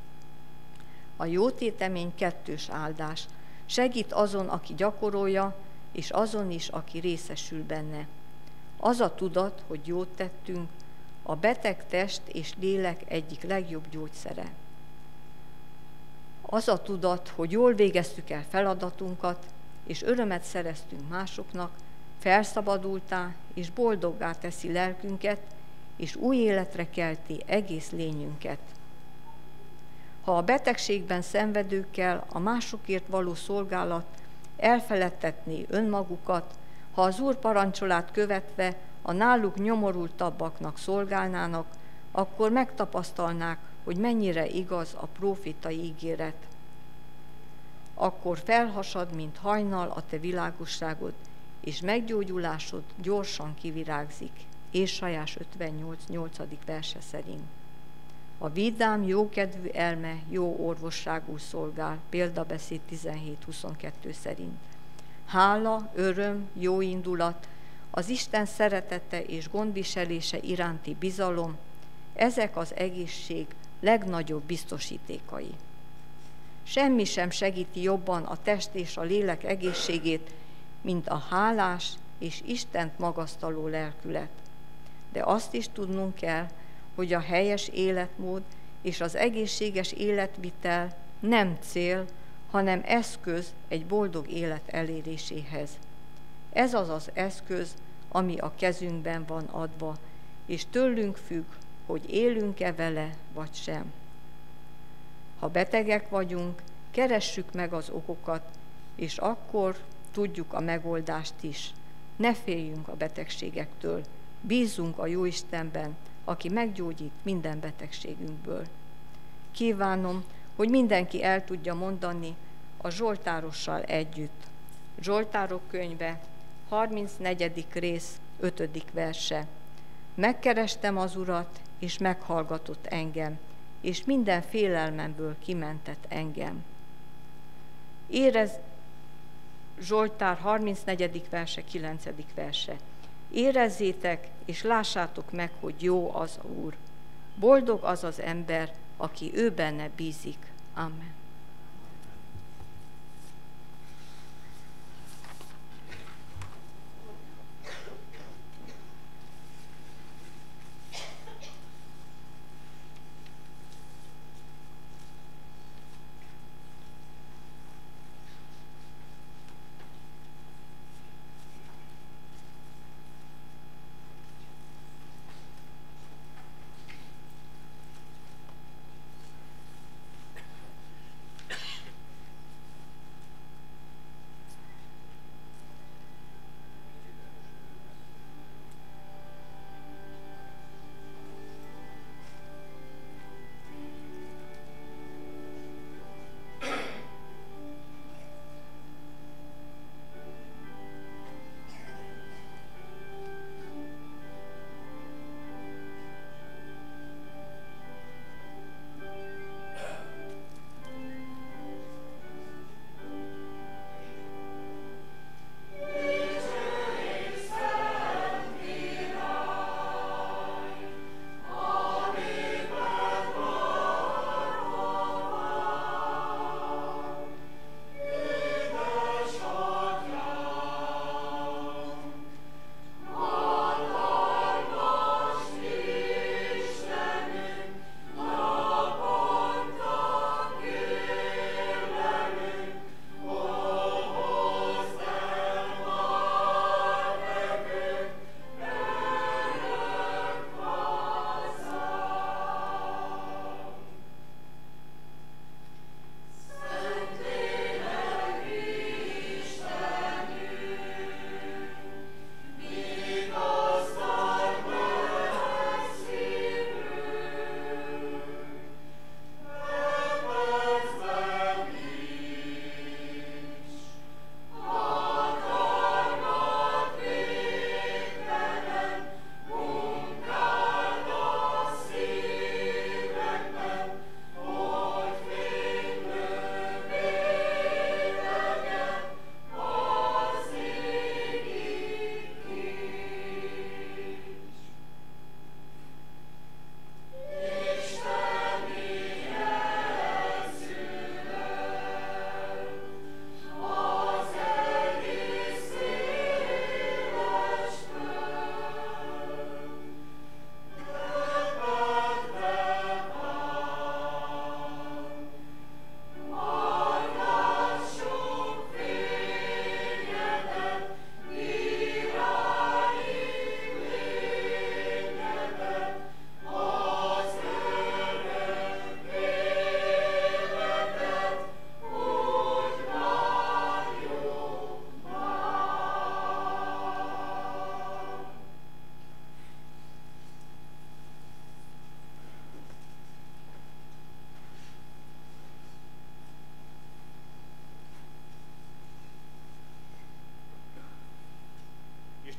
Speaker 4: A jótétemény kettős áldás, segít azon, aki gyakorolja, és azon is, aki részesül benne. Az a tudat, hogy jót tettünk, a beteg test és lélek egyik legjobb gyógyszere. Az a tudat, hogy jól végeztük el feladatunkat, és örömet szereztünk másoknak, felszabadultá és boldoggá teszi lelkünket, és új életre kelti egész lényünket. Ha a betegségben szenvedőkkel a másokért való szolgálat elfeledtetné önmagukat, ha az Úr parancsolát követve a náluk nyomorultabbaknak szolgálnának, akkor megtapasztalnák, hogy mennyire igaz a prófétai ígéret. Akkor felhasad, mint hajnal a te világosságod, és meggyógyulásod gyorsan kivirágzik. Ézsaiás 58. verse szerint. A vidám, jókedvű elme jó orvosságú szolgál, példabeszéd 17.22 szerint. Hála, öröm, jó indulat, az Isten szeretete és gondviselése iránti bizalom, ezek az egészség legnagyobb biztosítékai. Semmi sem segíti jobban a test és a lélek egészségét, mint a hálás és Istent magasztaló lelkület. De azt is tudnunk kell, hogy a helyes életmód és az egészséges életvitel nem cél, hanem eszköz egy boldog élet eléréséhez. Ez az az eszköz, ami a kezünkben van adva, és tőlünk függ, hogy élünk-e vele, vagy sem. Ha betegek vagyunk, keressük meg az okokat, és akkor tudjuk a megoldást is. Ne féljünk a betegségektől, bízzunk a Jóistenben, aki meggyógyít minden betegségünkből. Kívánom, hogy mindenki el tudja mondani a Zsoltárossal együtt. Zsoltárok könyve, 34. rész, 5. verse. Megkerestem az Urat, és meghallgatott engem, és minden félelmemből kimentett engem. Zsoltár 34. verse, 9. verse. Érezzétek, és lássátok meg, hogy jó az Úr. Boldog az az ember, aki ő benne bízik. Amen.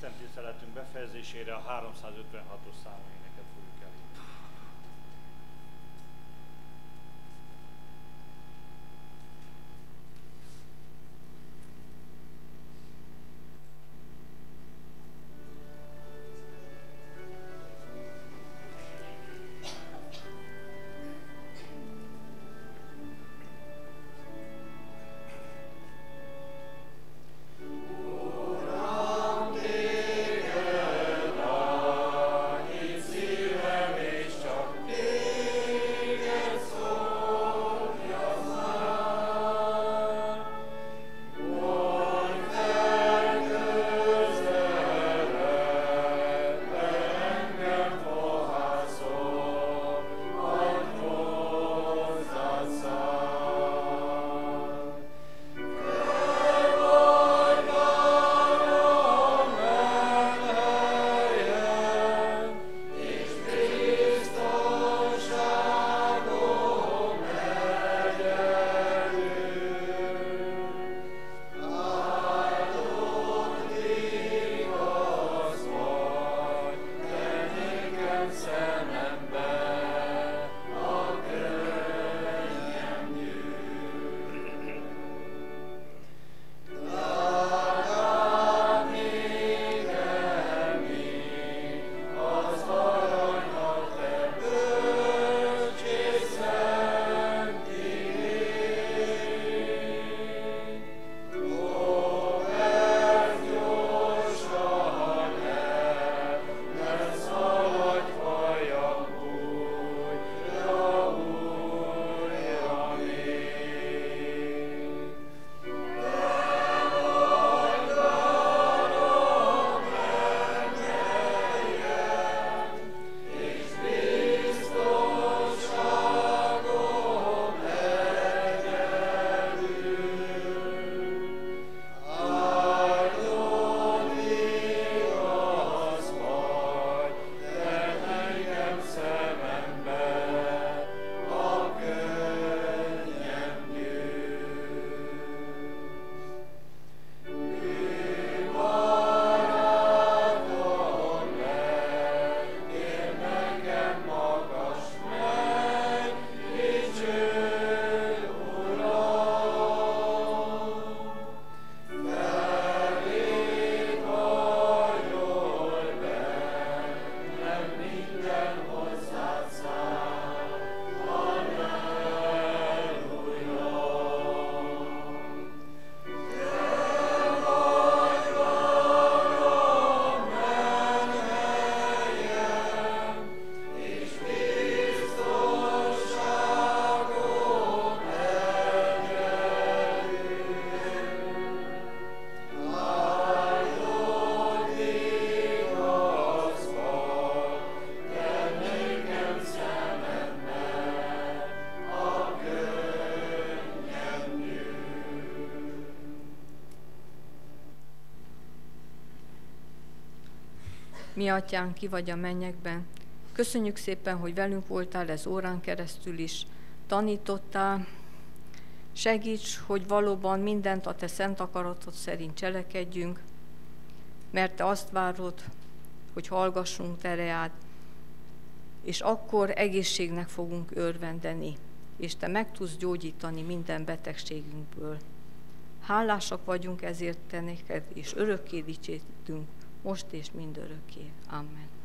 Speaker 1: Isten tiszteletünk befejezésére a 356-os számú éneket fogjuk elénekelni.
Speaker 4: Mi atyánk, ki vagy a mennyekben, köszönjük szépen, hogy velünk voltál ez órán keresztül is, tanítottál, segíts, hogy valóban mindent a te szent akaratod szerint cselekedjünk, mert te azt várod, hogy hallgassunk te reád, és akkor egészségnek fogunk örvendeni, és te meg tudsz gyógyítani minden betegségünkből. Hálásak vagyunk ezért te neked, és örökké dicsértünk, most és mindörökké. Amen.